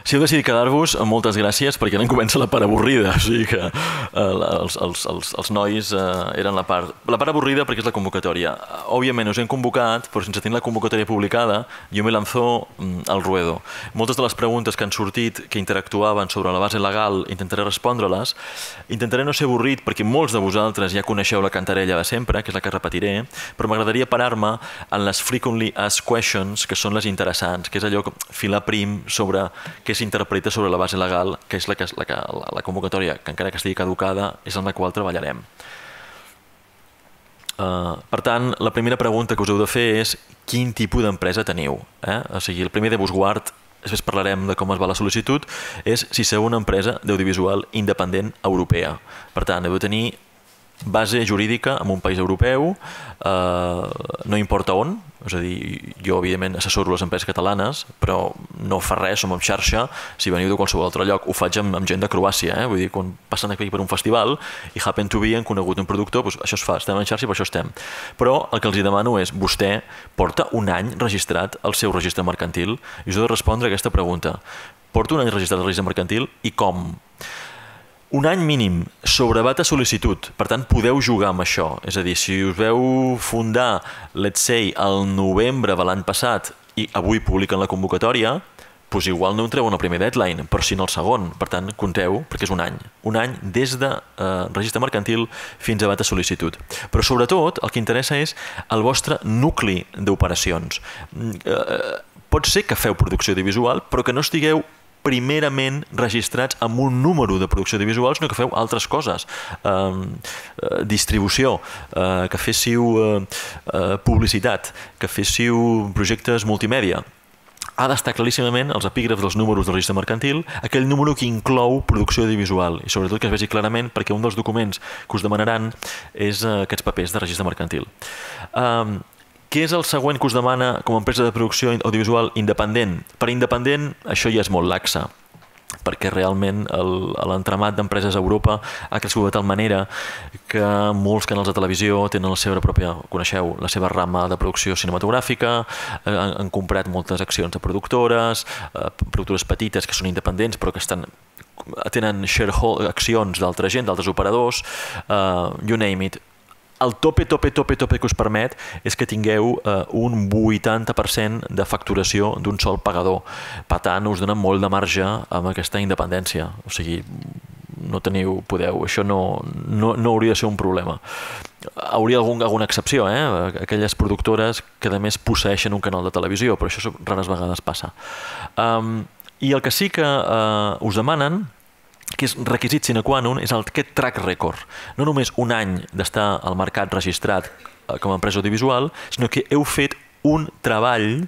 Si heu decidit quedar-vos, moltes gràcies, perquè ara comença la part avorrida. O sigui que els nois eren la part avorrida perquè és la convocatòria. Òbviament us hem convocat, però sense tenir la convocatòria publicada, jo me lanzo al ruedo. Moltes de les preguntes que han sortit, que interactuaven sobre la base legal, intentaré respondre-les. Intentaré no ser avorrit, perquè molts de vosaltres ja coneixeu la cantarella de sempre, que és la que repetiré, però m'agradaria parar-me en les frequently asked questions, que són les interessants, que és allò filar prim sobre què s'interpreta sobre la base legal, que és la convocatòria, que encara que estigui caducada, és en la qual treballarem. Per tant, la primera pregunta que us heu de fer és quin tipus d'empresa teniu. O sigui, el primer de busguard, després parlarem de com es va la sol·licitud, és si sou una empresa d'audiovisual independent europea. Per tant, heu de tenir base jurídica en un país europeu, no importa on, és a dir, jo evidentment assessoro les empreses catalanes, però no fa res, som en xarxa, si veniu de qualsevol altre lloc, ho faig amb gent de Croàcia, vull dir, quan passen aquí per un festival i happen to be han conegut un productor, doncs això es fa, estem en xarxa i per això estem. Però el que els demano és, vostè porta un any registrat al seu registre mercantil i us heu de respondre a aquesta pregunta. Porto un any registrat al registre mercantil i com? Un any mínim sobre bata sol·licitud, per tant podeu jugar amb això, és a dir, si us veu fundar, let's say, el novembre de l'any passat i avui publiquen la convocatòria, doncs igual no entreu en el primer deadline, però sí en el segon, per tant compteu, perquè és un any des de registre mercantil fins a bata sol·licitud. Però sobretot el que interessa és el vostre nucli d'operacions. Pot ser que feu producció audiovisual, però que no estigueu primerament registrats amb un número de producció audiovisual, sinó que feu altres coses. Distribució, que féssiu publicitat, que féssiu projectes multimèdia. Ha d'estar claríssimament els epígrafs dels números del registre mercantil, aquell número que inclou producció audiovisual, i sobretot que es vegi clarament, perquè un dels documents que us demanaran és aquests papers de registre mercantil. Què és el següent que us demana com a empresa de producció audiovisual independent? Per independent, això ja és molt laxa, perquè realment l'entramat d'empreses a Europa ha crescut de tal manera que molts canals de televisió tenen la seva pròpia, coneixeu, la seva rama de producció cinematogràfica, han comprat moltes accions de productores petites que són independents però que tenen accions d'altra gent, d'altres operadors, you name it. El tope que us permet és que tingueu un 80% de facturació d'un sol pagador. Per tant, us dona molt de marge amb aquesta independència. O sigui, no podeu, això no hauria de ser un problema. Hauria alguna excepció, aquelles productores que a més posseeixen un canal de televisió, però això rares vegades passa. I el que sí que us demanen, que és requisit sine qua non, és aquest track record. No només un any d'estar al mercat registrat com a empresa audiovisual, sinó que heu fet un treball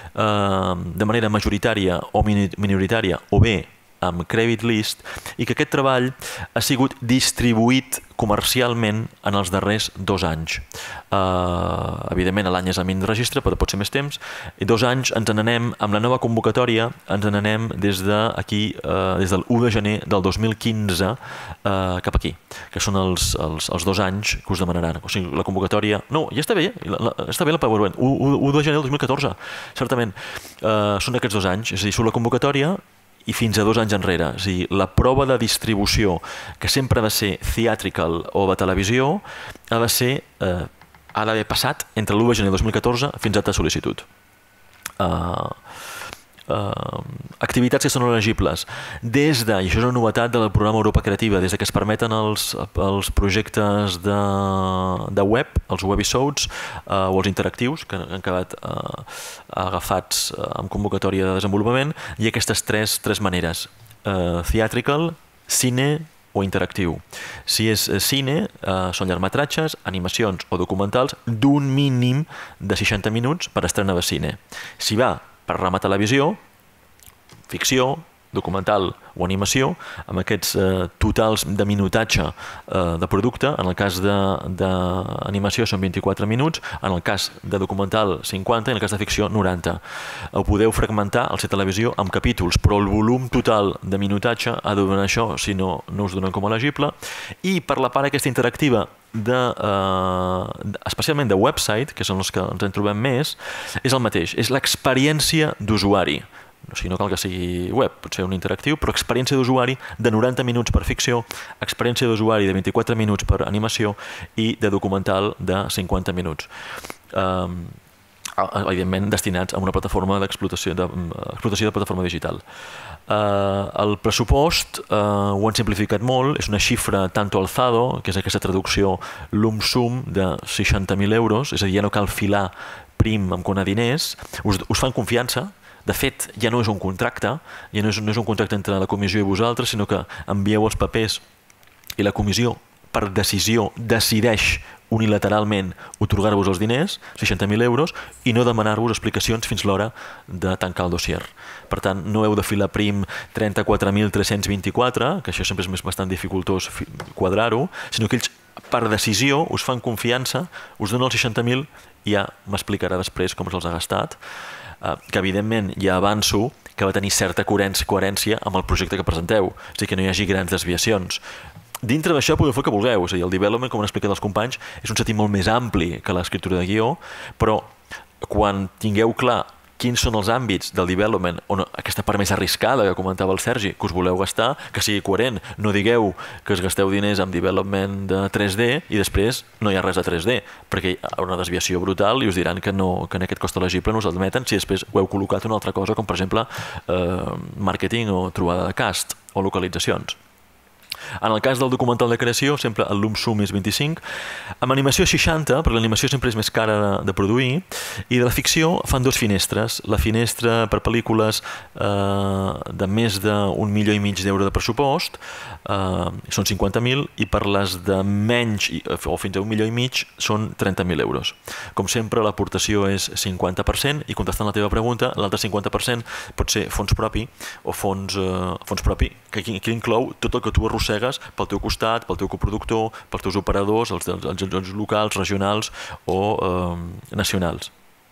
de manera majoritària o minoritària, o bé amb Credit List, i que aquest treball ha sigut distribuït comercialment en els darrers 2 anys. Evidentment, l'any és el mínim de registre, però pot ser més temps. I 2 anys ens n'anem, amb la nova convocatòria, ens n'anem des d'aquí, des del 1 de gener del 2015 cap aquí, que són els 2 anys que us demanaran. O sigui, la convocatòria... No, ja està bé, està bé la PowerPoint. 1 de gener del 2014, certament. Són aquests 2 anys, és a dir, surt la convocatòria i fins a 2 anys enrere. És a dir, la prova de distribució, que sempre ha de ser theatrical o de televisió, ha d'haver passat entre l'1 de gener del 2014 fins a ta sol·licitud. Activitats que són elegibles des de, i això és una novetat del programa Europa Creativa, des que es permeten els projectes de web, els webisodes o els interactius que han quedat agafats amb convocatòria de desenvolupament, hi ha aquestes tres maneres: theatrical, cine o interactiu. Si és cine, són llargmetratges, animacions o documentals d'un mínim de 60 minuts per estrena de cine. Si va per rama televisió, ficció, documental o animació, amb aquests totals de minutatge de producte. En el cas d'animació són 24 minuts, en el cas de documental 50 i en el cas de ficció 90. Ho podeu fragmentar al ser televisió amb capítols, però el volum total de minutatge ha de donar això, si no, no us donen com a elegible. I per la part aquesta interactiva, especialment de website, que són els que ens en trobem més, és el mateix, és l'experiència d'usuari. O sigui, no cal que sigui web, pot ser un interactiu, però experiència d'usuari de 90 minuts per ficció, experiència d'usuari de 24 minuts per animació i de documental de 50 minuts. Evidentment destinats a una plataforma d'explotació de plataforma digital. El pressupost ho han simplificat molt, és una xifra tanto alzado, que és aquesta traducció lump sum de 60.000 euros, és a dir, ja no cal filar prim amb quant a diners, us fan confiança. De fet, ja no és un contracte, ja no és un contracte entre la comissió i vosaltres, sinó que envieu els papers i la comissió per decisió decideix unilateralment otorgar-vos els diners, 60.000 euros, i no demanar-vos explicacions fins l'hora de tancar el dossier. Per tant, no heu de filar prim 34.324, que això sempre és bastant dificultós quadrar-ho, sinó que ells, per decisió, us fan confiança, us donen els 60.000 i ja m'explicarà després com se'ls ha gastat, que evidentment ja avanço que va tenir certa coherència amb el projecte que presenteu, és a dir, que no hi hagi grans desviacions. Dintre d'això podeu fer el que vulgueu, és a dir, el development, com han explicat els companys, és un sentit molt més ampli que l'escriptura de guió, però quan tingueu clar quins són els àmbits del development on aquesta part més arriscada que comentava el Sergi, que us voleu gastar, que sigui coherent. No digueu que us gasteu diners en development de 3D i després no hi ha res de 3D, perquè hi ha una desviació brutal i us diran que en aquest cost elegible no us admeten si després ho heu col·locat una altra cosa, com per exemple màrqueting o trobada de cast o localitzacions. En el cas del documental de creació, sempre el lump sum és 25, amb animació 60, perquè l'animació sempre és més cara de produir, i de la ficció fan dues finestres. La finestra per pel·lícules de més d'1,5 milió d'euros de pressupost, són 50.000, i per les de menys o fins a 1,5 milió són 30.000 euros. Com sempre, l'aportació és 50%, i contestant la teva pregunta, l'altre 50% pot ser fons propi o fons propi, que inclou tot el que tu arrossegues pel teu costat, pel teu coproductor, pels teus operadors, els locals, regionals o nacionals.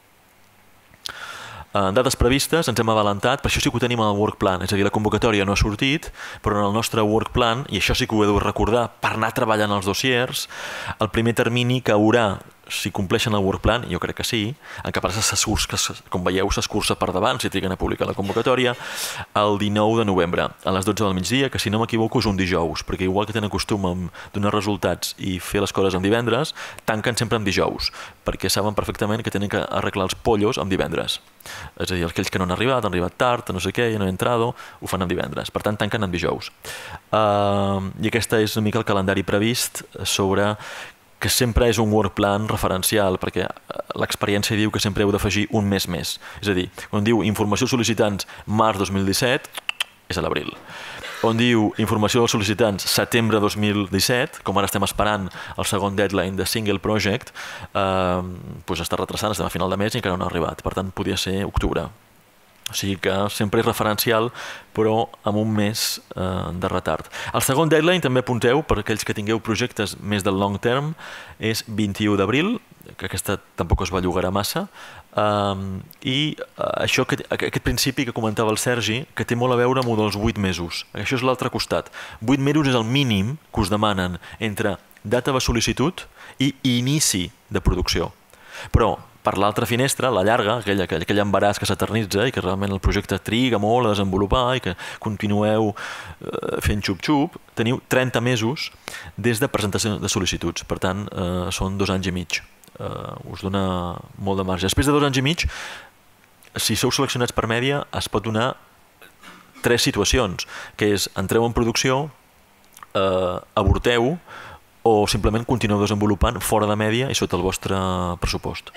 En dades previstes ens hem avalantat, per això sí que ho tenim en el work plan, és a dir, la convocatòria no ha sortit, però en el nostre work plan, i això sí que ho heu de recordar per anar treballant els dossiers, el primer termini que haurà, si compleixen el work plan, jo crec que sí, en què com veieu s'escurça per davant si triguen a publicar la convocatòria, el 19 de novembre, a les 12 del migdia, que si no m'equivoco és un dijous, perquè igual que tenen costum a donar resultats i fer les coses en divendres, tanquen sempre en dijous, perquè saben perfectament que tenen que arreglar els pollos en divendres. És a dir, aquells que no han arribat tard, no sé què, ja no han entrado, ho fan en divendres. Per tant, tanquen en dijous. I aquest és una mica el calendari previst sobre que sempre és un work plan referencial, perquè l'experiència diu que sempre heu d'afegir un mes més. És a dir, quan diu informació als sol·licitants març 2017, és a l'abril. On diu informació dels sol·licitants setembre 2017, com ara estem esperant el segon deadline de Single Project, doncs està retrasant, estem a final de mes i encara no ha arribat. Per tant, podia ser octubre. O sigui que sempre és referencial, però amb un mes de retard. El segon deadline, també apunteu, per aquells que tingueu projectes més del long term, és 21 d'abril, que aquesta tampoc es bellugarà massa, i això, aquest principi que comentava el Sergi, que té molt a veure amb els 8 mesos. Això és l'altre costat. 8 mesos és el mínim que us demanen entre data de sol·licitud i inici de producció. Però per l'altra finestra, la llarga, aquell embaràs que s'eternitza i que realment el projecte triga molt a desenvolupar i que continueu fent xup-xup, teniu 30 mesos des de presentació de sol·licituds. Per tant, són 2 anys i mig. Us dona molt de marge. Després de 2 anys i mig, si sou seleccionats per Mèdia, es pot donar 3 situacions, que és entreu en producció, avorteu o simplement continueu desenvolupant fora de Mèdia i sota el vostre pressupost.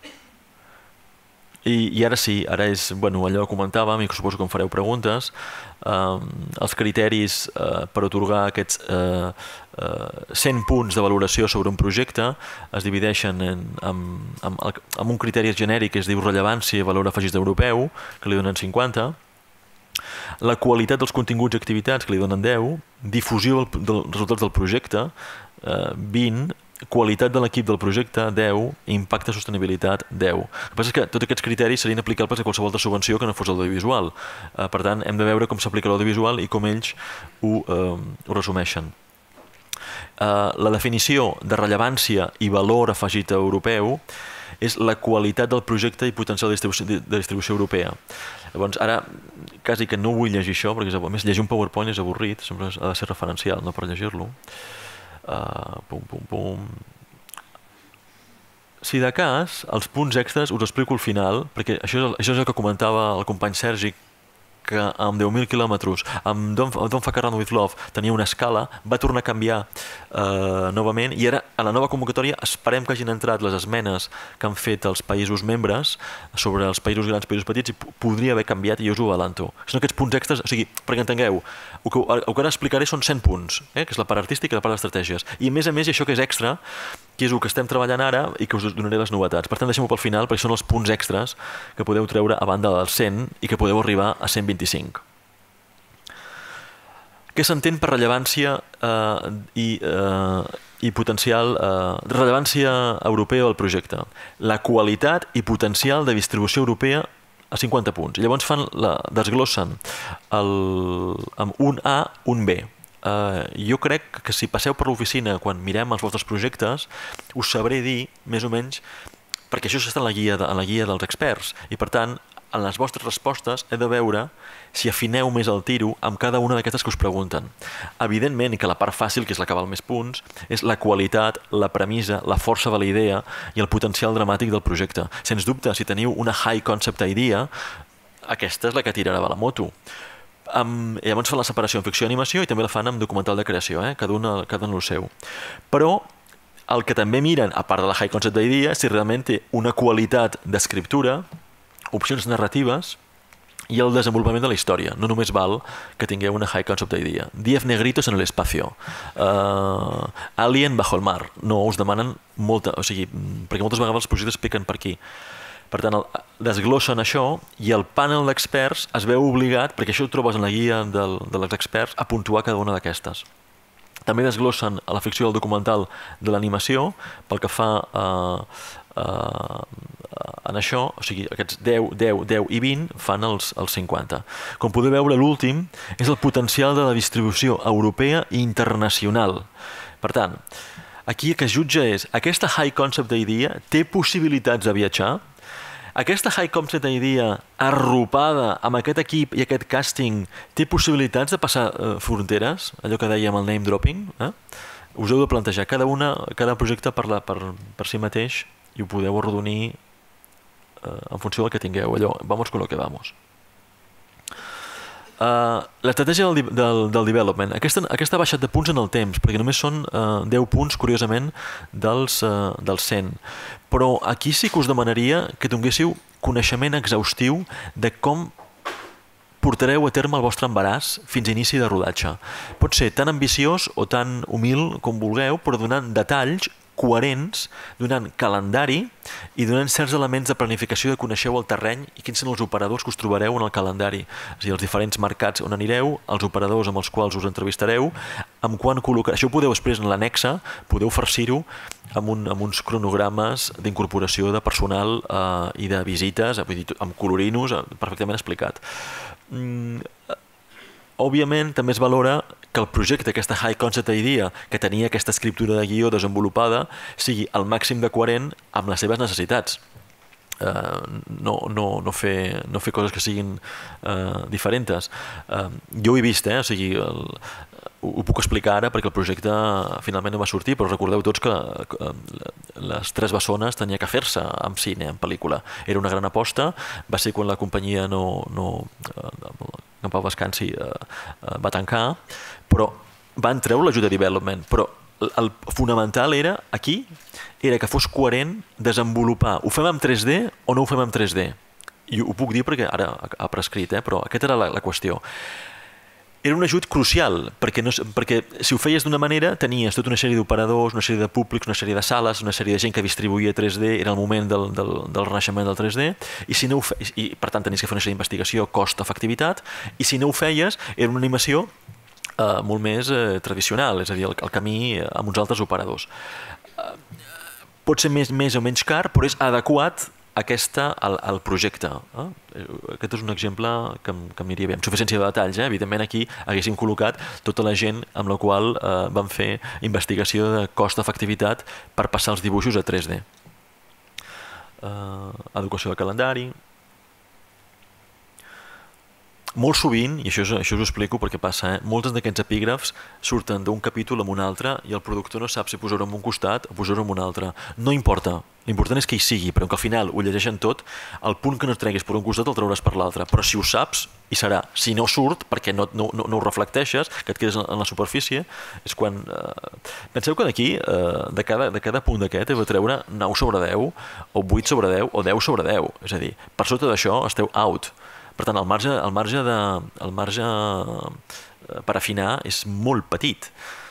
I ara sí, ara és allò que comentàvem i que suposo que em fareu preguntes. Els criteris per atorgar aquests 100 punts de valoració sobre un projecte es divideixen amb un criteri genèric que es diu rellevància i valor afegit europeu, que li donen 50, la qualitat dels continguts i activitats, que li donen 10, difusió dels resultats del projecte, 20, qualitat de l'equip del projecte, 10, impacte i sostenibilitat, 10. El que passa és que tots aquests criteris serien aplicables a qualsevol altra subvenció que no fos l'audiovisual. Per tant, hem de veure com s'aplica l'audiovisual i com ells ho resumeixen. La definició de rellevància i valor afegit europeu és la qualitat del projecte i potencial de distribució europea. Llavors, ara, quasi que no vull llegir això, perquè a més llegir un PowerPoint és avorrit, sempre ha de ser referencial, no per llegir-lo. Si de cas, els punts extras us explico al final, perquè això és el que comentava el company Sergi, que amb 10.000 quilòmetres, amb Don't Fuck Around With Love tenia una escala, va tornar a canviar novament, i ara a la nova convocatòria esperem que hagin entrat les esmenes que han fet els països membres sobre els països grans, països petits, i podria haver canviat, i jo us ho avanço. Són aquests punts extras, o sigui, perquè entengueu, el que ara explicaré són 100 punts, que és la part artística i la part d'estratègies, i a més, això que és extra, que és el que estem treballant ara i que us donaré les novetats. Per tant, deixem-ho pel final, perquè són els punts extras que podeu treure a banda dels 100 i que podeu arribar a 125. Què s'entén per rellevància i potencial, rellevància europea del projecte? La qualitat i potencial de distribució europea a 50 punts. I llavors desglossen amb un A, un B. Jo crec que si passeu per l'oficina quan mirem els vostres projectes us sabré dir més o menys, perquè això està en la guia dels experts, i per tant en les vostres respostes he de veure si afineu més el tiro amb cada una d'aquestes que us pregunten. Evidentment que la part fàcil, que és la que val més punts, és la qualitat, la premissa, la força de la idea i el potencial dramàtic del projecte. Sens dubte, si teniu una high concept idea, aquesta és la que tirarà de la moto. Llavors fan la separació en ficció i animació i també la fan en documental de creació, cada un el seu. Però el que també miren, a part de la high concept idea, si realment té una qualitat d'escriptura, opcions narratives i el desenvolupament de la història. No només val que tingueu una high concept idea. 10 negritos en el espacio. Alien bajo el mar. No, us demanen molta, o sigui, perquè moltes vegades els projectes piquen per aquí. Per tant, desglossen això i el panel d'experts es veu obligat, perquè això ho trobes en la guia dels experts, a puntuar cada una d'aquestes. També desglossen a la ficció del documental de l'animació, pel que fa en això, o sigui, aquests 10, 10, 10 i 20 fan els 50. Com podeu veure, l'últim és el potencial de la distribució europea i internacional. Per tant, aquí el que es jutja és, aquesta high concept idea té possibilitats de viatjar? Aquesta high concept idea arropada amb aquest equip i aquest càsting té possibilitats de passar fronteres? Allò que dèiem el name dropping? Us heu de plantejar cada projecte per si mateix i ho podeu arrodonir en funció del que tingueu. Allò, vamos con lo que vamos. L'estratègia del development. Aquesta ha baixat de punts en el temps, perquè només són 10 punts, curiosament, dels 100. Però aquí sí que us demanaria que tinguéssiu coneixement exhaustiu de com portareu a terme el vostre embaràs fins a inici de rodatge. Pot ser tan ambiciós o tan humil com vulgueu, però donant detalls coherents, donant calendari i donant certs elements de planificació de coneixeu el terreny i quins són els operadors que us trobareu en el calendari. És a dir, els diferents mercats on anireu, els operadors amb els quals us entrevistareu, amb quan col·locar... Això ho podeu després en l'annexa, podeu farcir-ho amb uns cronogrames d'incorporació de personal i de visites, amb colorinos, perfectament explicat. Òbviament, també es valora que el projecte, aquesta high concept idea, que tenia aquesta escriptura de guió desenvolupada, sigui al màxim de coherent amb les seves necessitats. No fer coses que siguin diferents. Jo ho he vist, o sigui, ho puc explicar ara perquè el projecte finalment no va sortir, però recordeu tots que les Tres Bessones tenia que fer-se en cine, en pel·lícula. Era una gran aposta, va ser quan la companyia en Pau Descansi va tancar, però van treure l'ajuda de development, però el fonamental era, aquí, era que fos coherent desenvolupar. Ho fem en 3D o no ho fem en 3D? I ho puc dir perquè ara ha prescrit, però aquesta era la qüestió. Era un ajut crucial, perquè si ho feies d'una manera tenies tota una sèrie d'operadors, una sèrie de públics, una sèrie de sales, una sèrie de gent que distribuïa 3D, era el moment del renaixement del 3D, i per tant tenies que fer una sèrie d'investigació, cost-efectivitat, i si no ho feies era una animació molt més tradicional, és a dir, el camí amb uns altres operadors. Pot ser més o menys car, però és adequat al projecte. Aquest és un exemple que m'aniria bé, amb suficiència de detalls. Evidentment aquí haguéssim col·locat tota la gent amb la qual vam fer investigació de cost-efectivitat per passar els dibuixos a 3D. educació de calendari. Molt sovint, i això us ho explico perquè passa, molts d'aquests epígrafs surten d'un capítol en un altre i el productor no sap si posar-ho en un costat o posar-ho en un altre. No importa, l'important és que hi sigui, però que al final ho llegeixen tot, el punt que no treguis per un costat el trauràs per l'altre, però si ho saps, hi serà. Si no surt, perquè no ho reflecteixes, que et quedes en la superfície, és quan... Penseu que d'aquí, de cada punt d'aquest, heu de treure 9 sobre 10, o 8 sobre 10, o 10 sobre 10. És a dir, per sota d'això esteu out. Per tant, el marge per afinar és molt petit.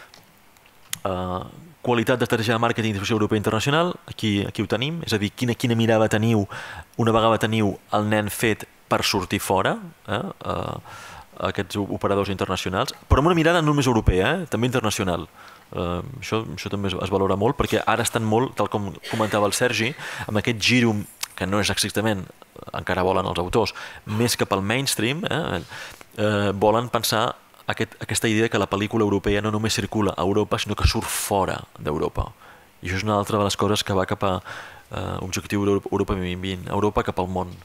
Qualitat d'estratègia de màrqueting i distribució europea internacional, aquí ho tenim, és a dir, quina mirada teniu una vegada teniu el nen fet per sortir fora, aquests operadors internacionals, però amb una mirada no només europea, també internacional. Això també es valora molt, perquè ara estan molt, tal com comentava el Sergi, amb aquest giro que no és exactament, encara volen els autors, més cap al mainstream, volen pensar aquesta idea que la pel·lícula europea no només circula a Europa, sinó que surt fora d'Europa. I això és una altra de les coses que va cap a Objectiu Europa 2020, Europa cap al món.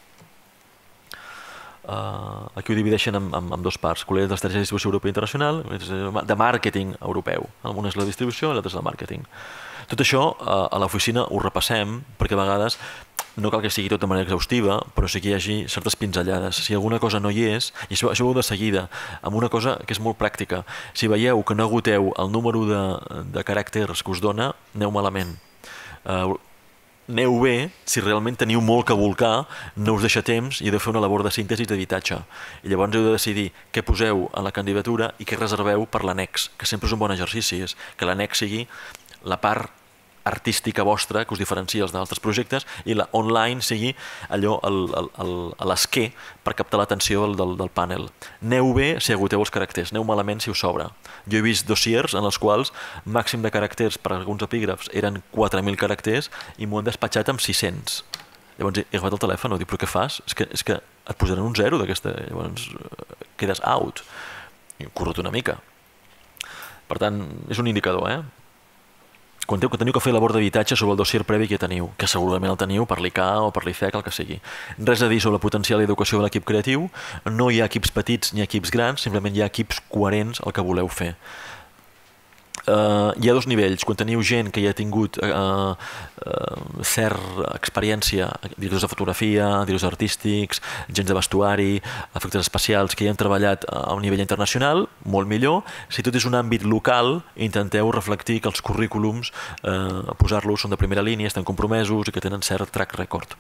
Aquí ho divideixen en dues parts, qualitat d'estratègia de distribució europea internacional, de màrqueting europeu. Una és la distribució i l'altra és el màrqueting. Tot això a l'oficina ho repassem, perquè a vegades no cal que sigui tot de manera exhaustiva, però sí que hi hagi certes pinzellades. Si alguna cosa no hi és, i això ho veu de seguida, amb una cosa que és molt pràctica, si veieu que no agoteu el número de caràcters que us dona, aneu malament. Aneu bé si realment teniu molt que volcar, no us deixa temps i heu de fer una labor de síntesi d'editatge. I llavors heu de decidir què poseu a la candidatura i què reserveu per l'annex, que sempre és un bon exercici, és que l'annex sigui la part artística vostra que us diferencia dels altres projectes i la online sigui allò a l'esquer per captar l'atenció del panel. Aneu bé si agoteu els caràcters, aneu malament si us sobra. Jo he vist dossiers en els quals màxim de caràcters per alguns epígrafs eren 4.000 caràcters i m'ho han despatxat amb 600. Llavors he agafat el telèfon i dic, però què fas? És que et posaran un 0 d'aquesta, llavors quedes out. I corrut una mica. Per tant, és un indicador, Quan teniu que fer labor d'habitatge sobre el dossier previ que teniu, que segurament el teniu per l'ICA o per l'IFEC, el que sigui. Res a dir sobre el potencial i educació de l'equip creatiu, no hi ha equips petits ni equips grans, simplement hi ha equips coherents al que voleu fer. Hi ha dos nivells, quan teniu gent que ja ha tingut certa experiència, directors de fotografia, directors artístics, gens de vestuari, efectes especials que ja han treballat a un nivell internacional, molt millor. Si tot és un àmbit local, intenteu reflectir que els currículums, posar-los són de primera línia, estan compromesos i que tenen cert track record.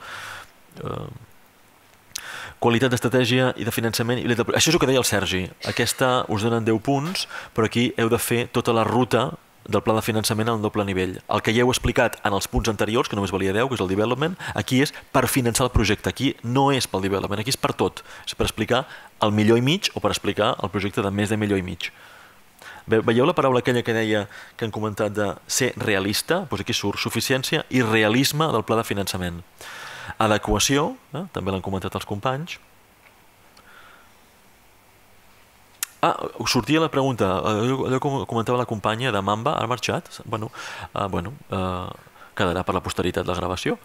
Qualitat d'estratègia i de finançament. Això és el que deia el Sergi. Aquesta us donen 10 punts, però aquí heu de fer tota la ruta del pla de finançament al doble nivell. El que ja heu explicat en els punts anteriors, que només valia 10, que és el development, aquí és per finançar el projecte. Aquí no és pel development, aquí és per tot. És per explicar el milió i mig o per explicar el projecte de més de milió i mig. Veieu la paraula aquella que deia, que han comentat de ser realista? Doncs aquí surt suficiència i realisme del pla de finançament. Adequació, també l'han comentat els companys. Sortia la pregunta, allò que comentava la companya de Mamba, ha marxat? Quedarà per la posteritat la gravació.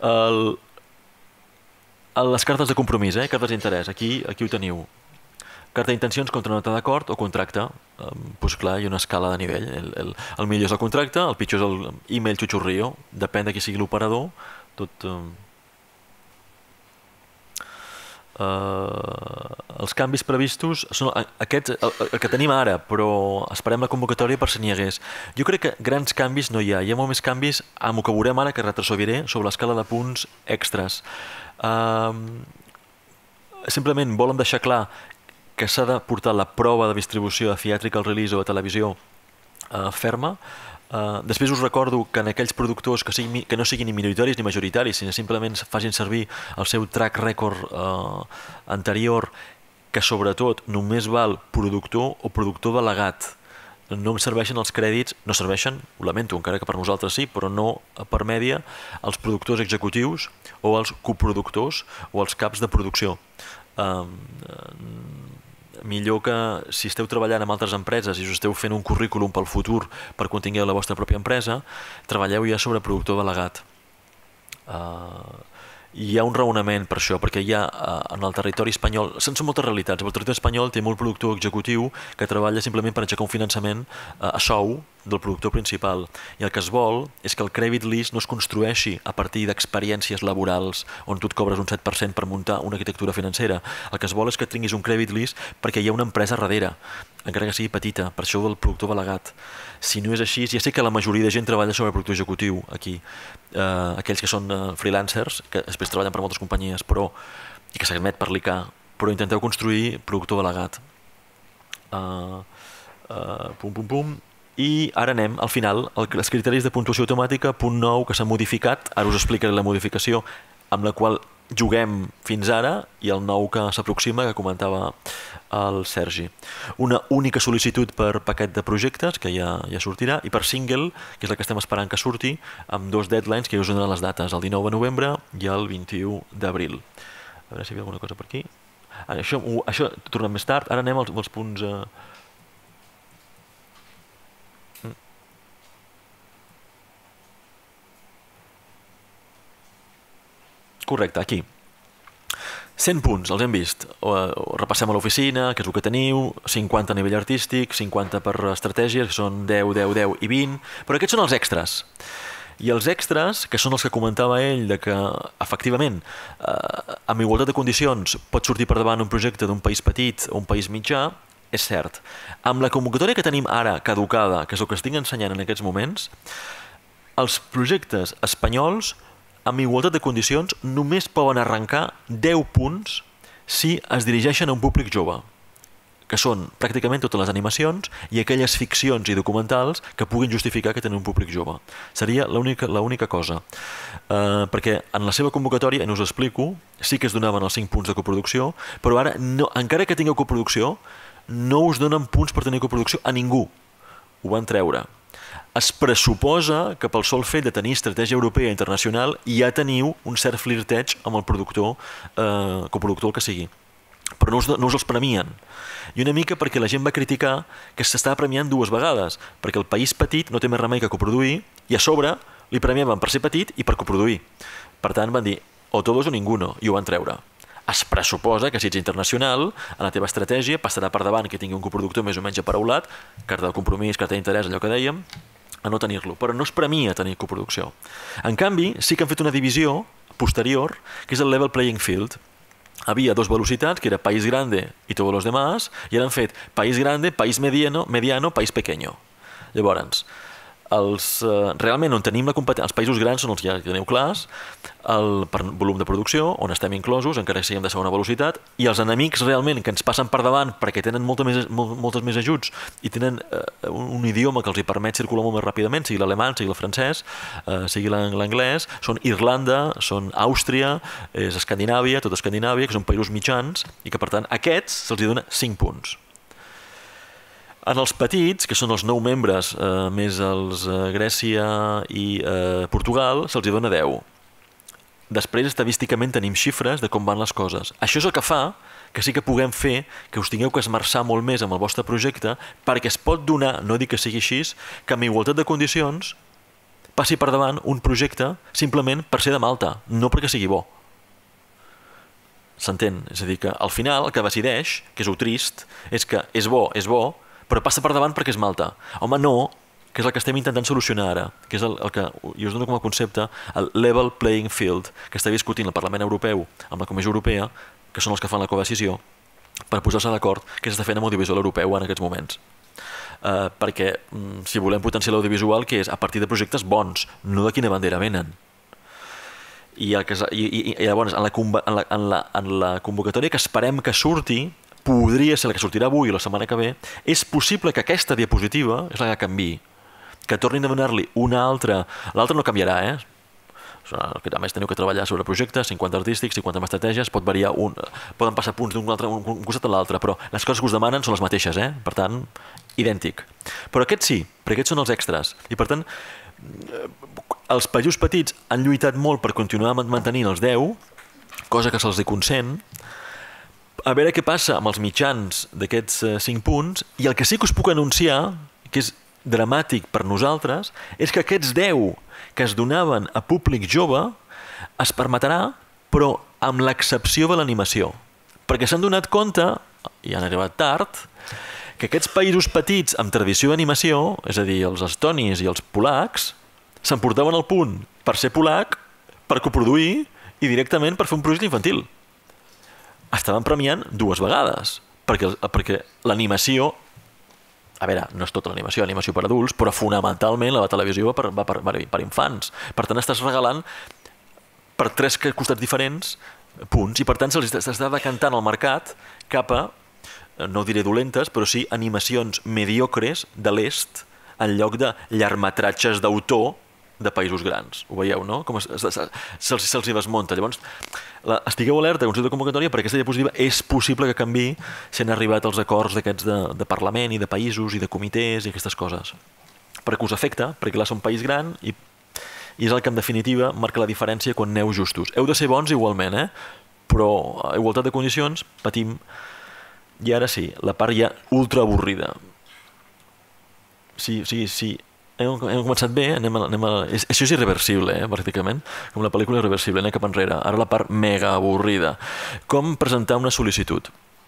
Les cartes de compromís, cartes d'interès, aquí ho teniu. Carta d'intencions contra nota d'acord o contracte. Doncs clar, hi ha una escala de nivell. El millor és el contracte, el pitjor és l'email xuxurrío, depèn de qui sigui l'operador, tot... els canvis previstos són aquests, el que tenim ara, però esperem la convocatòria per si n'hi hagués. Jo crec que grans canvis no hi ha molt més canvis amb el que veurem ara, que retrocediré sobre l'escala de punts extras. Simplement volen deixar clar que s'ha de portar la prova de distribució de theatrical release o de televisió ferma. Després us recordo que en aquells productors que no siguin ni minoritaris ni majoritaris, sinó simplement facin servir el seu track record anterior, que sobretot només val productor o productor delegat. No em serveixen els crèdits, no serveixen, ho lamento, encara que per nosaltres sí, però no per mèdia els productors executius o els coproductors o els caps de producció. Millor que si esteu treballant amb altres empreses i us esteu fent un currículum pel futur per quan tingueu la vostra pròpia empresa, treballeu ja sobre productor delegat. Hi ha un raonament per això, perquè hi ha en el territori espanyol, són moltes realitats. El territori espanyol té molt productor executiu que treballa simplement per aixecar un finançament a sou del productor principal. I el que es vol és que el credit list no es construeixi a partir d'experiències laborals on tu et cobres un 7% per muntar una arquitectura financera. El que es vol és que tinguis un credit list perquè hi ha una empresa darrere, encara que sigui petita, per això del productor delegat. Si no és així, ja sé que la majoria de gent treballa sobre productor executiu aquí, aquells que són freelancers, que després treballen per moltes companyies, però i que s'admet per l'ICA, però intenteu construir productor delegat. I ara anem, al final, els criteris de puntuació automàtica, punt 9, que s'ha modificat, ara us explicaré la modificació amb la qual juguem fins ara i el nou que s'aproxima, que comentava el Sergi. Una única sol·licitud per paquet de projectes, que ja sortirà, i per single, que és la que estem esperant que surti, amb 2 deadlines, que ja us donaran les dates, el 19 de novembre i el 21 d'abril. A veure si hi ha alguna cosa per aquí. Això tornem més tard, ara anem als punts... Correcte, aquí. 100 punts, els hem vist. Repassem a l'oficina, que és el que teniu, 50 a nivell artístic, 50 per estratègies, que són 10, 10, 10 i 20, però aquests són els extras. I els extras, que són els que comentava ell, de que, efectivament, amb igualtat de condicions pot sortir per davant un projecte d'un país petit o un país mitjà, és cert. Amb la convocatòria que tenim ara caducada, que és el que estic ensenyant en aquests moments, els projectes espanyols amb igualtat de condicions només poden arrencar 10 punts si es dirigeixen a un públic jove, que són pràcticament totes les animacions i aquelles ficcions i documentals que puguin justificar que tenen un públic jove. Seria l'única cosa. Perquè en la seva convocatòria, no us ho explico, sí que es donaven els 5 punts de coproducció, però ara, encara que tingueu coproducció, no us donen punts per tenir coproducció a ningú. Ho van treure. Es pressuposa que pel sol fet de tenir estratègia europea i internacional ja teniu un cert flirteig amb el productor, coproductor el que sigui. Però no us els premien. I una mica perquè la gent va criticar que s'estava premiant 2 vegades, perquè el país petit no té més remei que coproduir i a sobre li premiaven per ser petit i per coproduir. Per tant van dir o todos o ninguno i ho van treure. Es pressuposa que si ets internacional, en la teva estratègia passarà per davant que tingui un coproductor més o menys aparaulat, carta de compromís, carta d'interès, allò que dèiem, a no tenir-lo, però no es premia tenir coproducció. En canvi, sí que han fet una divisió posterior, que és el level playing field. Havia 2 velocitats, que era país grande i tots els demás, i ara han fet país grande, país mediano, país pequeño. Llavors, realment on tenim la competència, els països grans són els que ja teniu clars, per volum de producció, on estem inclosos, encara que siguem de segona velocitat, i els enemics realment que ens passen per davant perquè tenen moltes més ajuts i tenen un idioma que els hi permet circular molt més ràpidament, sigui l'alemany, sigui el francès, sigui l'anglès, són Irlanda, són Àustria, és Escandinàvia, tot Escandinàvia, que són països mitjans, i que per tant aquests se'ls dona 5 punts. En els petits, que són els 9 membres, més els Grècia i Portugal, se'ls dona 10. Després, estadísticament, tenim xifres de com van les coses. Això és el que fa que sí que puguem fer que us tingueu que esmerçar molt més amb el vostre projecte, perquè es pot donar, no dic que sigui així, que amb igualtat de condicions passi per davant un projecte simplement per ser de Malta, no perquè sigui bo. S'entén? És a dir, que al final el que decideix, que és el trist, és que és bo, però passa per davant perquè és Malta. Home, no, que és el que estem intentant solucionar ara, que és el que jo us dono com a concepte, el level playing field, que està discutint el Parlament Europeu amb la Comissió Europea, que són els que fan la codecisió, per posar-se d'acord què s'està fent amb l'audiovisual europeu en aquests moments. Perquè si volem potenciar l'audiovisual, que és a partir de projectes bons, no de quina bandera venen. I llavors, en la convocatòria que esperem que surti, podria ser la que sortirà avui o la setmana que ve, és possible que aquesta diapositiva és la que canviï, que tornin a donar-li una altra, l'altra no canviarà, que a més teniu que treballar sobre projectes, 50 artístics, 50 amb estratègies, pot variar poden passar punts d'un costat a l'altre, però les coses que us demanen són les mateixes, per tant, idèntic. Però aquests sí, perquè aquests són els extras, i per tant, els països petits han lluitat molt per continuar mantenint els 10, cosa que se'ls consent, a veure què passa amb els mitjans d'aquests 5 punts, i el que sí que us puc anunciar, que és dramàtic per nosaltres, és que aquests 10 que es donaven a públic jove Es permetrà, però amb l'excepció de l'animació. Perquè s'han donat compte, i han arribat tard, que aquests països petits amb tradició d'animació, és a dir, els estonis i els polacs, s'emportaven al punt per ser polac, per coproduir i directament per fer un projecte infantil. Estaven premiant 2 vegades, perquè l'animació, a veure, no és tota l'animació per adults, però fonamentalment la televisió va per infants. Per tant, estàs regalant per 3 costats diferents punts i per tant se'ls està decantant el mercat cap a, no diré dolentes, però sí animacions mediocres de l'est en lloc de llargmetratges d'autor de països grans. Ho veieu, no? Com se'ls hi desmunta. Llavors, estigueu alerta, Consell de Convocatòria, perquè aquesta diapositiva és possible que canviï si han arribat els acords d'aquests de Parlament i de països i de comitès i aquestes coses. Perquè us afecta, perquè clar, són un país gran i és el que en definitiva marca la diferència quan aneu justos. Heu de ser bons igualment, però a igualtat de condicions patim. I ara sí, la part ja ultra avorrida. Sí, hem començat bé, això és irreversible, pràcticament, com la pel·lícula irreversible, anem cap enrere. Ara la part mega avorrida. Com presentar una sol·licitud?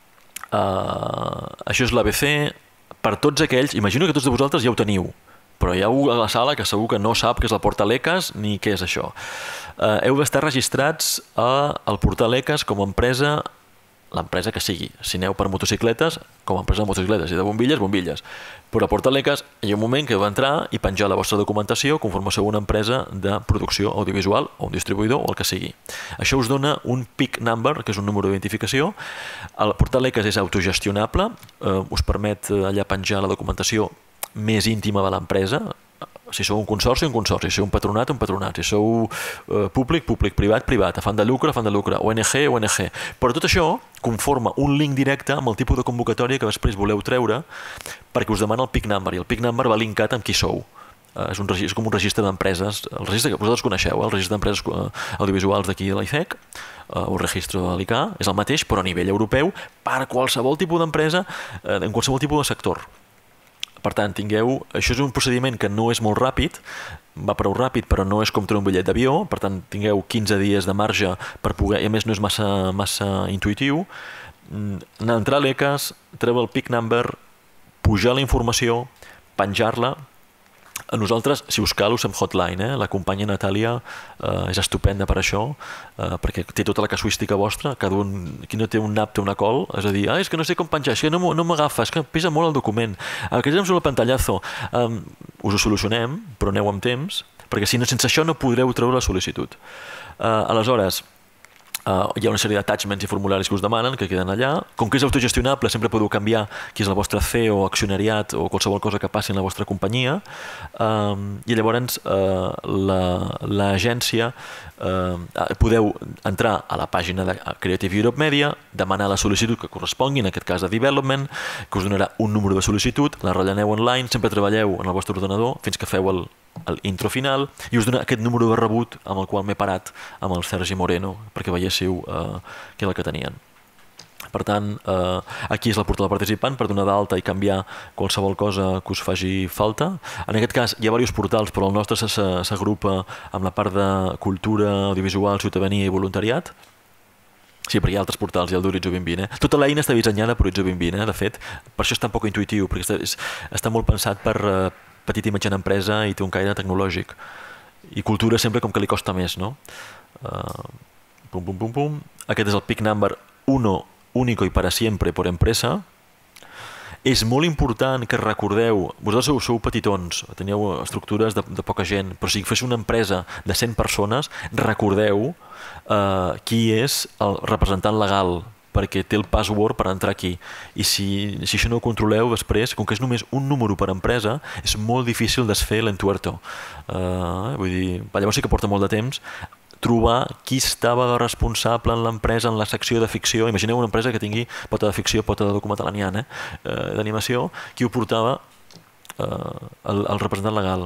Això és l'ABC, per tots aquells, imagino que tots de vosaltres ja ho teniu, però hi ha algú a la sala que segur que no sap què és el portal ECAS ni què és això. Heu d'estar registrats al portal ECAS com a empresa, l'empresa que sigui. Si aneu per motocicletes, com a empresa de motocicletes, i de bombilles, bombilles. Però a Portal ECAS hi ha un moment que heu d'entrar i penjar la vostra documentació conforme sou una empresa de producció audiovisual o un distribuïdor o el que sigui. Això us dona un PIC number, que és un número d'identificació. El Portal ECAS és autogestionable, us permet allà penjar la documentació més íntima de l'empresa. Si sou un consorci, si sou un patronat, si sou públic, privat, afany de lucre, ONG. Però tot això conforma un link directe amb el tipus de convocatòria que després voleu treure perquè us demana el PIC number, i el PIC number va linkat amb qui sou. És com un registre d'empreses, el registre que vosaltres coneixeu, el registre d'empreses audiovisuals d'aquí de l'ICEC, o el registre de l'ICA, és el mateix, però a nivell europeu, per qualsevol tipus d'empresa, en qualsevol tipus de sector. Per tant, això és un procediment que no és molt ràpid, va prou ràpid, però no és com treure un bitllet d'avió, per tant, tingueu 15 dies de marge per poder, i a més no és massa intuïtiu, entrar a l'ECAS, treure el PIC number, pujar la informació, penjar-la. A nosaltres, si us cal, us fem hotline. La companya Natàlia és estupenda per això, perquè té tota la casuística vostra, cada un, qui no té un nap té una col, és a dir, és que no sé com penjar, és que no m'agafa, és que pesa molt el document, que és el pantallazo. Us ho solucionem, però aneu amb temps, perquè si no, sense això no podreu treure la sol·licitud. Aleshores, hi ha una sèrie d'attachments i formularis que us demanen, que queden allà. Com que és autogestionable, sempre podeu canviar qui és el vostre CEO o accionariat o qualsevol cosa que passi en la vostra companyia, i llavors l'agència podeu entrar a la pàgina de Creative Europe Media, demanar la sol·licitud que correspongui, en aquest cas de Development, que us donarà un número de sol·licitud, la relleneu online, sempre treballeu en el vostre ordenador fins que feu l'intro final, i us dona aquest número de rebut amb el qual m'he parat amb el Sergi Moreno perquè veiéssiu què és el que tenien. Per tant, aquí és el portal participant per donar d'alta i canviar qualsevol cosa que us faci falta. En aquest cas hi ha diversos portals, però el nostre s'agrupa amb la part de cultura, audiovisual, ciutadania i voluntariat. Sí, perquè hi ha altres portals, hi ha el d'Horizó 2020. Tota l'eina està dissenyada per Horizó 2020, de fet. Per això és tan poc intuïtiu, perquè està molt pensat per petita i mitjana empresa i té un caire tecnològic. I cultura sempre com que li costa més, no? Aquest és el PIC number 1, único i para siempre por empresa. És molt important que recordeu, vosaltres sou petitons, teniu estructures de poca gent, però si fes una empresa de 100 persones, recordeu qui és el representant legal, perquè té el password per entrar aquí. I si això no ho controleu després, com que és només un número per empresa, és molt difícil desfer l'entuerto. Vull dir, llavors sí que porta molt de temps trobar qui estava responsable en l'empresa en la secció de ficció. Imagineu una empresa que tingui pota de ficció, pota de documental d'animació, qui ho portava el representant legal.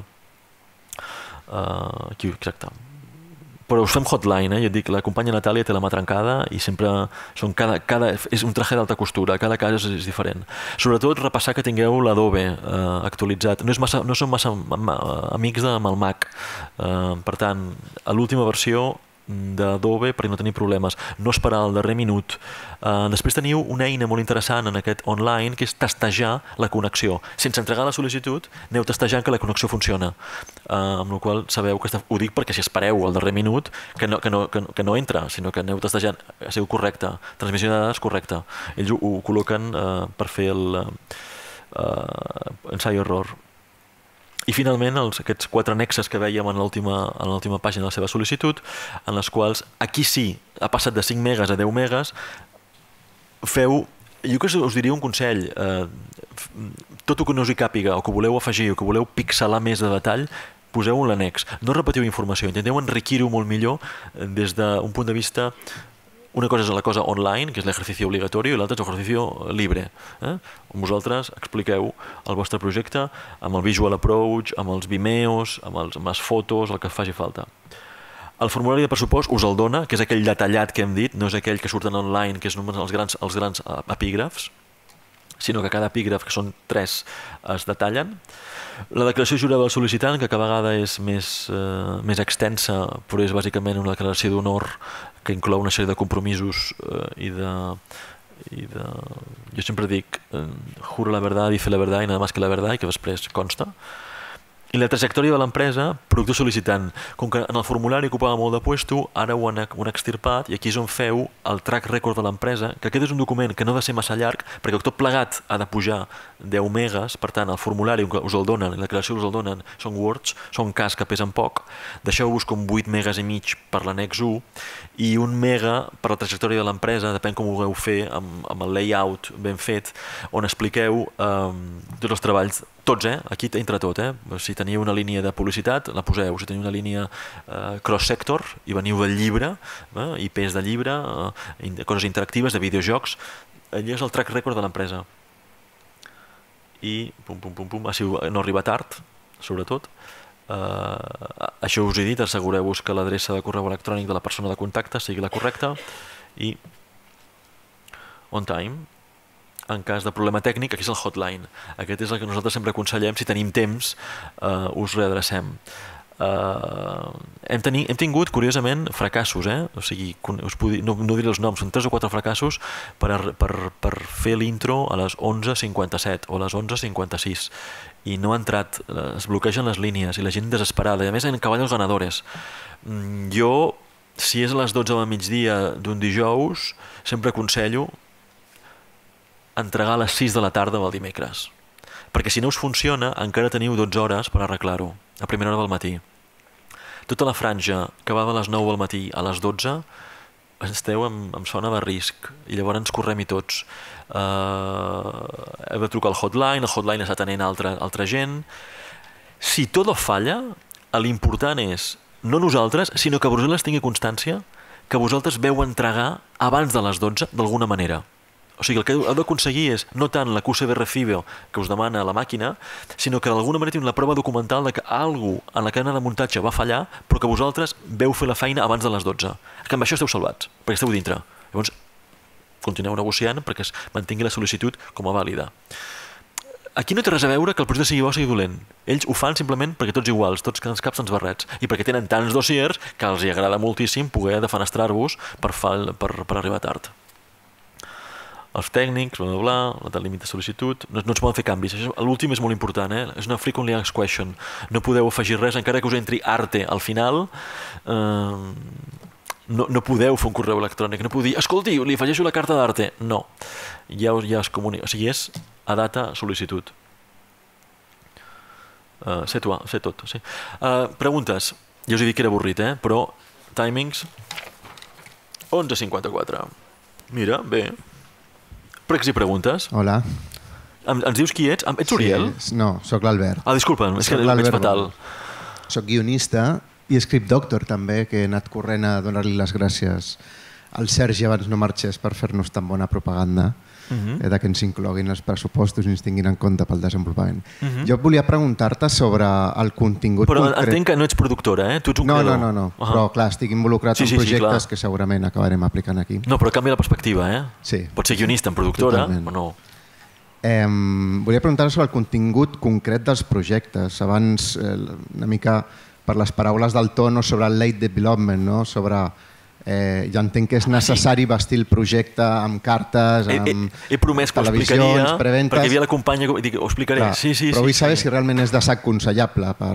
Exacte. Però us fem hotline, ja et dic, la companya Natàlia té la mà trencada i sempre és un traje d'alta costura, cada cas és diferent. Sobretot repassar que tingueu l'Adobe actualitzat. No som massa amics amb el Mac. Per tant, a l'última versió d'Adobe perquè no tenir problemes, no esperar al darrer minut. Després teniu una eina molt interessant en aquest online que és testejar la connexió. Sense entregar la sol·licitud, aneu testejant que la connexió funciona. Amb la qual sabeu que ho dic perquè si espereu al darrer minut que no entra, sinó que aneu testejant, ha sigut correcte, transmissió de dades correcta. Ells ho col·loquen per fer l'ensai-error. I finalment aquests 4 annexes que vèiem en l'última pàgina de la seva sol·licitud, en les quals aquí sí ha passat de 5 megas a 10 megas, jo que us diria un consell, tot el que no us hi càpiga o que voleu afegir o que voleu pixelar més de detall, poseu-ho en l'annex. No repetiu informació, intenteu enriquir-ho molt millor des d'un punt de vista. Una cosa és la cosa online, que és l'exercici obligatori, i l'altra és l'exercici libre. Vosaltres expliqueu el vostre projecte amb el visual approach, amb els Vimeos, amb les fotos, el que faci falta. El formulari de pressupost us el dona, que és aquell detallat que hem dit, no és aquell que surten online, que és només els grans epígrafs, sinó que cada epígraf, que són 3, es detallen. La declaració jurada del sol·licitant, que cada vegada és més extensa, però és bàsicament una declaració d'honor que inclou una sèrie de compromisos jo sempre dic juro la verdad, dice la verdad y nada más que la verdad, i que després consta. I la trajectòria de l'empresa, productor sol·licitant. Com que en el formulari ocupava molt de puesto, ara ho han extirpat i aquí és on feu el track record de l'empresa, que aquest és un document que no ha de ser massa llarg, perquè tot plegat ha de pujar 10 megas, per tant el formulari us el donen, la declaració us el donen, són Words, són cas que pesen poc, deixeu-vos com 8 megas i mig per l'annex 1 i 1 mega per la trajectòria de l'empresa, depèn com ho vulgueu fer, amb el layout ben fet, on expliqueu tots els treballs, tots, aquí entre tot, si teniu una línia de publicitat, la poseu, si teniu una línia cross-sector i veniu del llibre, IPs de llibre, coses interactives, de videojocs, allò és el track record de l'empresa. I no arriba tard, sobretot. Això us he dit, assegureu-vos que l'adreça de correu electrònic de la persona de contacte sigui la correcta i on time. En cas de problema tècnic, aquí és el hotline. Aquest és el que nosaltres sempre aconsellem, si tenim temps, us readrecem. Hem tingut, curiosament, fracassos, o sigui, no diré els noms, són 3 o 4 fracassos per fer l'intro a les 11:57 o a les 11:56 i no ha entrat, es bloquegen les línies i la gent desesperada, i a més en caballos ganadores. Jo, si és a les 12 del migdia d'un dijous, sempre aconsello entregar a les 6 de la tarda del dimecres, perquè si no us funciona encara teniu 12 hores per arreglar-ho a primera hora del matí. Tota la franja que va de les 9 del matí a les 12 esteu en zona de risc i llavors correm-hi tots. Heu de trucar al hotline, el hotline està atenent altra gent. Si tot falla, l'important és no nosaltres, sinó que Brussel·les tingui constància que vosaltres veu entregar abans de les 12 d'alguna manera. O sigui, el que heu d'aconseguir és no tant la QCB Recibo que us demana la màquina, sinó que d'alguna manera tinc la prova documental de que alguna cosa en la cadena de muntatge va fallar, però que vosaltres veu fer la feina abans de les 12. Que amb això esteu salvats, perquè esteu dintre. Llavors, continueu negociant perquè es mantingui la sol·licitud com a vàlida. Aquí no té res a veure que el projecte sigui bo o sigui dolent. Ells ho fan simplement perquè tots iguals, tots els caps ens barrets, i perquè tenen tants dossiers que els agrada moltíssim poder defenestrar-vos per arribar tard. Els tècnics, el límit de sol·licitud, no ens poden fer canvis. L'últim és molt important, és una frequently asked question. No podeu afegir res, encara que us entri arte al final, no podeu fer un correu electrònic, no podeu dir, escolti, li afegeixo la carta d'arte. No, ja es comunica. O sigui, és a data sol·licitud. Sé tot, sí. Preguntes. Ja us he dit que era avorrit, però timings 11:54. Mira, bé. Pregs i preguntes. Hola. Ens dius qui ets? Ets Uriel? Sí, no, sóc l'Albert. Disculpa, és que veig fatal. Soc guionista i script doctor també, que he anat corrent a donar-li les gràcies al Sergi abans no marxés per fer-nos tan bona propaganda, de que ens incloguin els pressupostos i ens tinguin en compte pel desenvolupament. Jo volia preguntar-te sobre el contingut concret. Però concret. entenc que no ets productora, tu ets un creador. No, però clar, estic involucrat en projectes que segurament acabarem aplicant aquí. No, però canvia la perspectiva, Sí. Pots ser guionista en productora, o no? Volia preguntar sobre el contingut concret dels projectes. Abans una mica per les paraules del Tono sobre el late development, no? Sobre... jo entenc que és necessari vestir el projecte amb cartes, amb he promès que ho explicaria, perquè hi havia la companya que dic, ho explicaré. Clar, sí, però vull saber si realment és desaconsellable per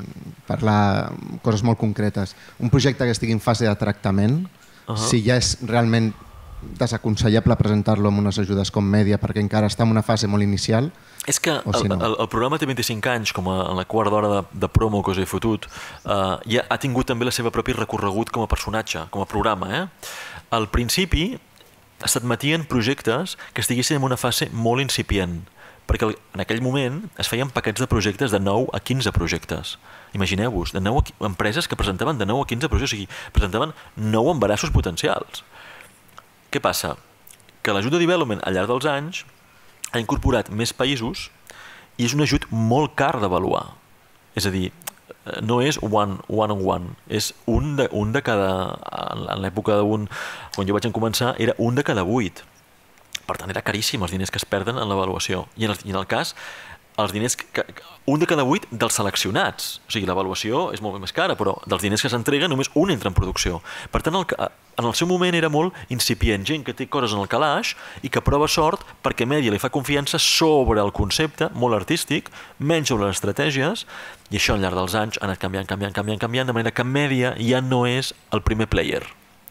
parlar coses molt concretes. Un projecte que estigui en fase de tractament, si ja és realment desaconsellable presentar-lo amb unes ajudes com Mèdia perquè encara està en una fase molt inicial. És que el programa té 25 anys, com en la quart d'hora de promo que us he fotut, ja ha tingut també el seu propi recorregut com a personatge, com a programa. Al principi s'admetien projectes que estiguessin en una fase molt incipient, perquè en aquell moment es feien paquets de projectes de 9 a 15 projectes. Imagineu-vos, empreses que presentaven de 9 a 15 projectes, o sigui, presentaven 9 embarassos potencials. Què passa? Que l'ajut de development al llarg dels anys ha incorporat més països i és un ajut molt car d'avaluar. És a dir, no és one on one, és un de cada... En l'època quan jo vaig començar, era un de cada 8. Per tant, era caríssim els diners que es perden en l'avaluació. I en el cas, els diners... Un de cada 8 dels seleccionats. O sigui, l'avaluació és molt més cara, però dels diners que s'entreguen només un entra en producció. Per tant, en el seu moment era molt incipient, gent que té coses en el calaix i que prova sort perquè Mèdia li fa confiança sobre el concepte, molt artístic, menys sobre les estratègies, i això al llarg dels anys ha anat canviant, de manera que Mèdia ja no és el primer player.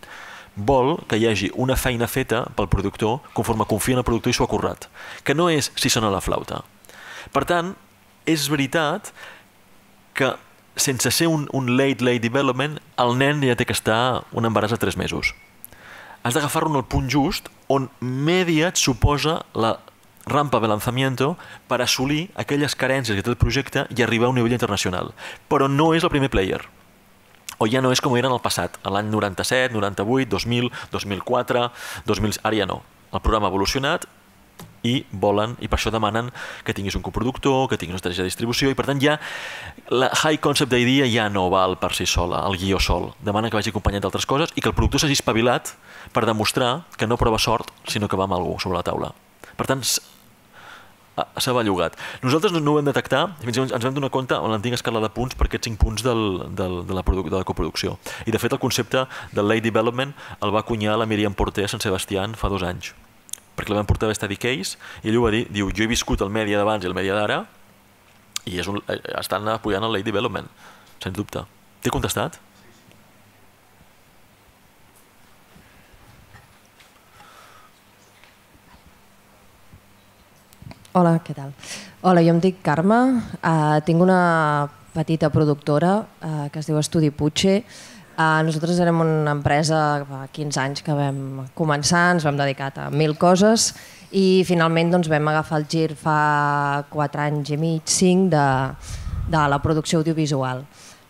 Vol que hi hagi una feina feta pel productor conforme confia en el productor i s'ho ha currat, que no és si sona la flauta. Per tant, és veritat que sense ser un late development, el nen ja té que estar un embaràs de 3 mesos. Has d'agafar-lo en el punt just on Mèdia et suposa la rampa de lanzamiento per assolir aquelles carències que té el projecte i arribar a un nivell internacional. Però no és el primer player. O ja no és com era en el passat, a l'any 97, 98, 2000, 2004, 2000... Ara ja no. El programa ha evolucionat i volen, i per això demanen que tinguis un coproductor, que tinguis una estratègia de distribució, i per tant ja la high concept idea ja no val per si sola, el guió sol. Demanen que vagi acompanyat d'altres coses i que el productor s'hagi espavilat per demostrar que no prova sort, sinó que va amb alguna cosa sobre la taula. Per tant, s'ha bellugat. Nosaltres no ho vam detectar, fins i tot ens vam donar compte en l'antiga escala de punts per aquests 5 punts de la coproducció. I de fet el concepte del late development el va acunyar la Míriam Porter a Sant Sebastián fa 2 anys. Perquè la vam portar a Study Case i ell ho va dir, diu, jo he viscut el Mèdia d'abans i el Mèdia d'ara i estan apoyant el late development, sens dubte. T'he contestat? Hola, què tal? Hola, jo em dic Carme, tinc una petita productora que es diu Estudi Puche. Nosaltres érem una empresa fa 15 anys que vam començar, ens vam dedicar a 1000 coses i finalment vam agafar el gir fa 4 anys i mig, 5, de la producció audiovisual.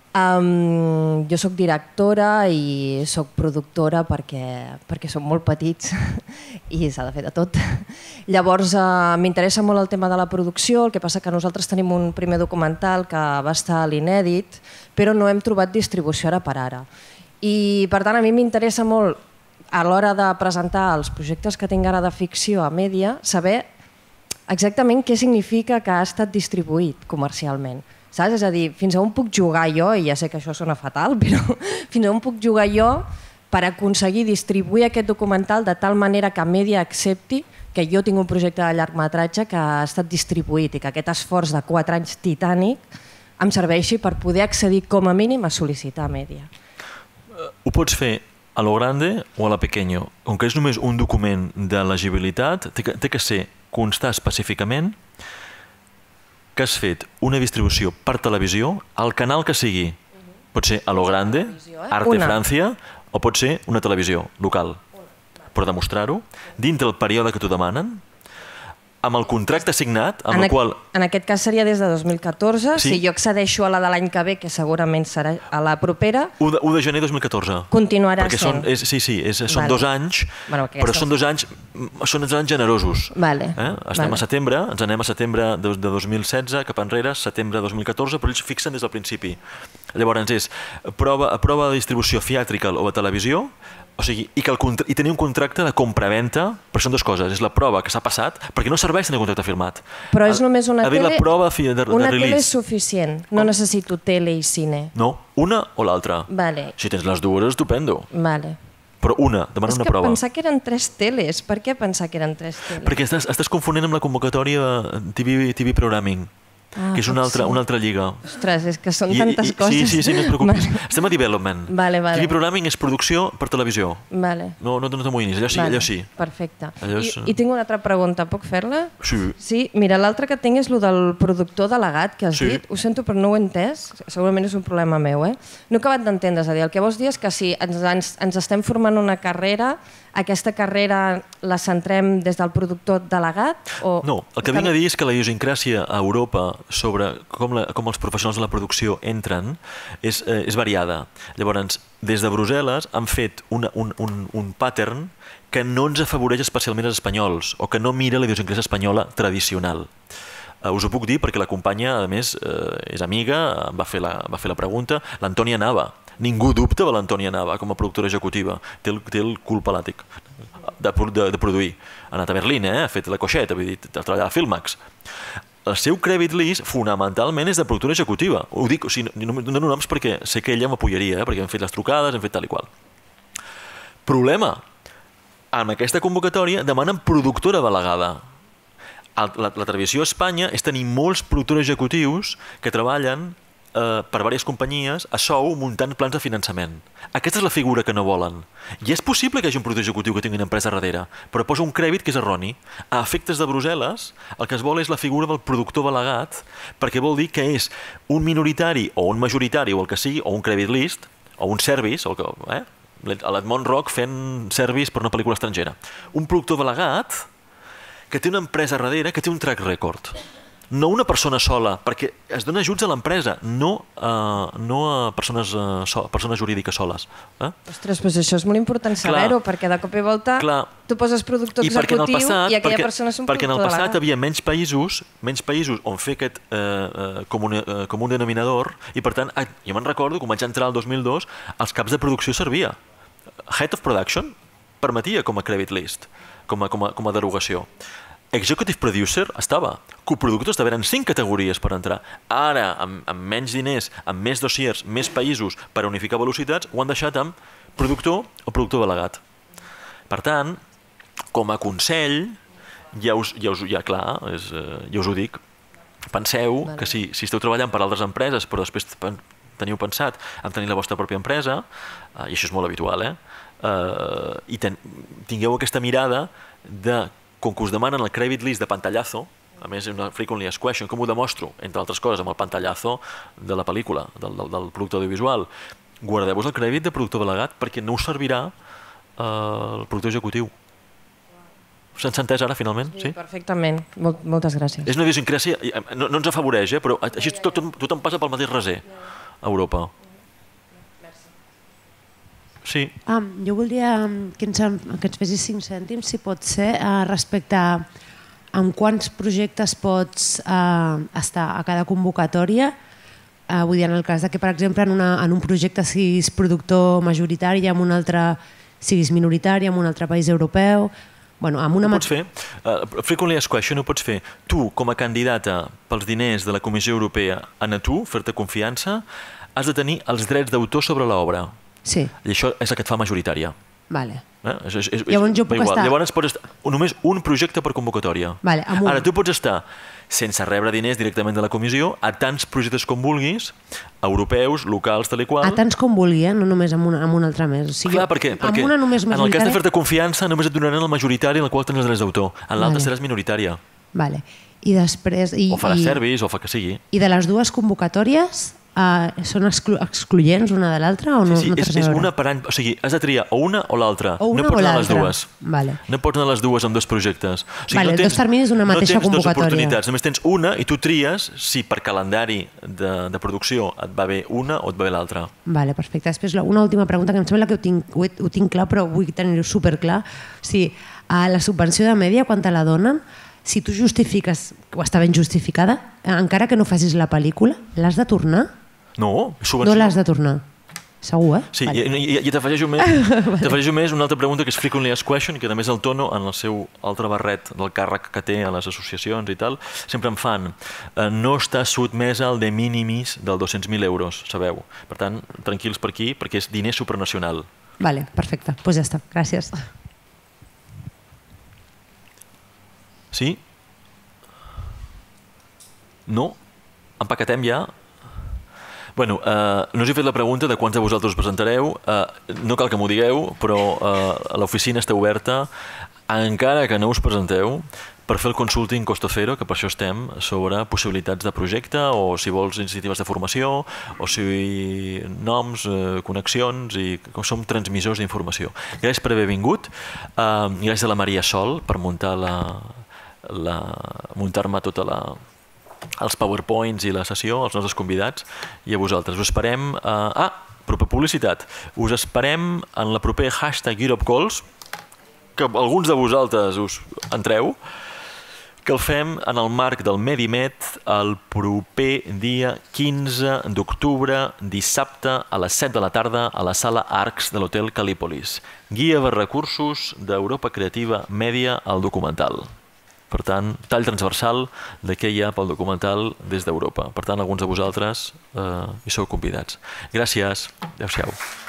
Jo soc directora i soc productora perquè som molt petits i s'ha de fer de tot. Llavors m'interessa molt el tema de la producció, el que passa que nosaltres tenim un primer documental que va estar a l'Inèdit, però no hem trobat distribució ara per ara. I per tant a mi m'interessa molt a l'hora de presentar els projectes que tinc ara de ficció a Mèdia, saber exactament què significa que ha estat distribuït comercialment. Saps? És a dir, fins a on puc jugar jo, i ja sé que això sona fatal, però fins a on puc jugar jo per aconseguir distribuir aquest documental de tal manera que Mèdia accepti que jo tinc un projecte de llargmetratge que ha estat distribuït i que aquest esforç de 4 anys titànic em serveixi per poder accedir com a mínim a sol·licitar a Mèdia. Ho pots fer a lo grande o a la pequeño. Com que és només un document d'elegibilitat, té que ser constar específicament que has fet una distribució per televisió al canal que sigui. Pot ser a lo grande, Arte Francia, o pot ser una televisió local. Però demostrar-ho dintre el període que t'ho demanen, amb el contracte signat, amb el qual... En aquest cas seria des de 2014. Si jo accedeixo a la de l'any que ve, que segurament serà a la propera... 1 de gener de 2014. Continuarà sent. Sí, són 2 anys, però són 2 anys generosos. Estem a setembre, ens anem a setembre de 2016, cap enrere, setembre de 2014, però ells fixen des del principi. Llavors és prova de distribució theatrical o de televisió O sigui, i tenir un contracte de compra-venta, però són dues coses. És la prova que s'ha passat, perquè no serveix tenir un contracte firmat. Però és només una tele... La prova de una release. tele és suficient. No necessito tele i cine. No, una o l'altra. Vale. Si tens les dues, estupendo. Vale. Però demana una prova. És que pensar que eren 3 teles. Per què pensar que eren 3 teles? Perquè estàs confonent amb la convocatòria TV Programming, que és una altra lliga. Ostres, és que són tantes coses. Sí, no et preocupis. Estem a development. Vale. TV Programming és producció per televisió. Vale. No t'amoïnis, allò sí. Perfecte. I tinc una altra pregunta, puc fer-la? Sí. Sí, mira, l'altra que tinc és el del productor delegat que has dit. Ho sento, però no ho he entès. Segurament és un problema meu, eh? No he acabat d'entendre, és a dir, el que vols dir és que si ens estem formant una carrera, aquesta carrera la centrem des del productor delegat? No, el que vinc a dir és que la idiosincràsia a Europa sobre com els professionals de la producció entren és variada. Llavors, des de Brussel·les han fet un pattern que no ens afavoreix especialment els espanyols o que no mira la idiosincràsia espanyola tradicional. Us ho puc dir perquè la companya, a més, és amiga, va fer la pregunta, l'Antònia Nava. Ningú dubta de l'Antònia Nava com a productora executiva. Té el cul palàtic de produir. Ha anat a Berlín, ha fet la coixeta, ha treballat a Filmax. El seu credit list, fonamentalment, és de productora executiva. Ho dic, no dono noms perquè sé que ella m'apoyaria, perquè hem fet les trucades, hem fet tal i qual. Problema. Amb aquesta convocatòria demanen productora delegada. La tradició a Espanya és tenir molts productors executius que treballen per diverses companyies a sou muntant plans de finançament. Aquesta és la figura que no volen. I és possible que hi hagi un productor executiu que tingui una empresa darrere, però posa un crèdit que és erroni. A efectes de Brussel·les, el que es vol és la figura del productor delegat, perquè vol dir que és un minoritari o un majoritari o el que sigui, o un credit list, o un service, l'Edmond Rock fent service per una pel·lícula estrangera. Un productor delegat que té una empresa darrere, que té un track record. No una persona sola, perquè es dona ajuts a l'empresa, no a persones jurídiques soles. Ostres, doncs això és molt important saber-ho, perquè de cop i volta tu poses productor executiu i aquella persona és un productor delegat. Perquè en el passat havia menys països on fer aquest comú denominador, i per tant, jo me'n recordo, quan vaig entrar el 2002, els caps de producció servia. Head of Production permetia com a credit list, com a derogació. Executive Producer estava. Coproductors eren 5 categories per entrar. Ara, amb menys diners, amb més dossiers, més països per unificar velocitats, ho han deixat amb productor o productor delegat. Per tant, com a consell, ja us ho dic, penseu que si esteu treballant per altres empreses, però després teniu pensat en tenir la vostra pròpia empresa, i això és molt habitual, i tingueu aquesta mirada de com que us demanen el credit list de pantallazo, a més és una frequently asked question, com ho demostro, entre altres coses, amb el pantallazo de la pel·lícula, del producte audiovisual, guardeu-vos el crèdit de productor delegat perquè no us servirà el productor executiu. S'ha entès ara, finalment? Sí, perfectament. Moltes gràcies. És una idiosincràsia, no ens afavoreix, però així tothom passa pel mateix raser a Europa. Sí. Jo voldria que ens fessis 5 cèntims, si pot ser, respecte a amb quants projectes pots estar a cada convocatòria. Vull dir, en el cas que, per exemple, en un projecte siguis productor majoritari i en un altre siguis minoritari, en un altre país europeu. Ho pots fer. Frequently asked question ho pots fer. Tu, com a candidata pels diners de la Comissió Europea, a tu, fer-te confiança, has de tenir els drets d'autor sobre l'obra. Sí. I això és el que et fa majoritària. Vale. Llavors jo puc estar... Llavors pots estar només un projecte per convocatòria. Vale, ara tu pots estar sense rebre diners directament de la comissió a tants projectes com vulguis, europeus, locals, tal i qual. A tants com vulgui, no només amb un altre més. Clar, perquè en el cas de fer-te confiança només et donaran el majoritari en el qual tens els drets d'autor. En l'altre seràs minoritària. Vale. I després... O faràs service, o fa que sigui. I de les dues convocatòries... són excloents una de l'altra o no? Sí, és una per any, o sigui, has de triar o una o l'altra, no pots anar a les dues. No pots anar a les dues amb dos projectes. Els dos terminis d'una mateixa convocatòria. No tens dues oportunitats, només tens una i tu tries si per calendari de producció et va bé una o et va bé l'altra. Vale, perfecte. Després una última pregunta que em sembla que ho tinc clar, però vull tenir-ho superclar. O sigui, la subvenció de mèdia, quan te la donen, si tu justifiques, o està ben justificada, encara que no facis la pel·lícula, l'has de tornar? No, no l'has de tornar. Segur, Sí, i t'afegeixo més una altra pregunta que és frequently asked question, que també és el Tono en el seu altre barret del càrrec que té a les associacions i tal, sempre em fan no està sotmesa al de minimis del 200.000 euros, sabeu? Per tant, tranquils per aquí, perquè és diner supranacional. Vale, perfecte. Doncs ja està. Gràcies. Sí? No? Empaquetem ja? Bueno, no us he fet la pregunta de quants de vosaltres us presentareu. No cal que m'ho digueu, però l'oficina està oberta, encara que no us presenteu, per fer el consulting costo cero, que per això estem, sobre possibilitats de projecte, o si vols iniciatives de formació, o si noms, connexions, i com som transmissors d'informació. Gràcies per haver vingut. Gràcies a la Maria Sol per muntar-me tota els PowerPoints i la sessió, els nostres convidats, i a vosaltres. Us esperem... Proper publicitat. Us esperem en la propera hashtag EuropeCalls, que alguns de vosaltres us entreu, que el fem en el marc del MediMed el proper dia 15 d'octubre, dissabte, a les 7 de la tarda, a la sala Arcs de l'Hotel Calípolis. Guia de recursos d'Europa Creativa Mèdia al documental. Per tant, tall transversal de què hi ha pel documental des d'Europa. Per tant, alguns de vosaltres hi sou convidats. Gràcies. Adéu-siau.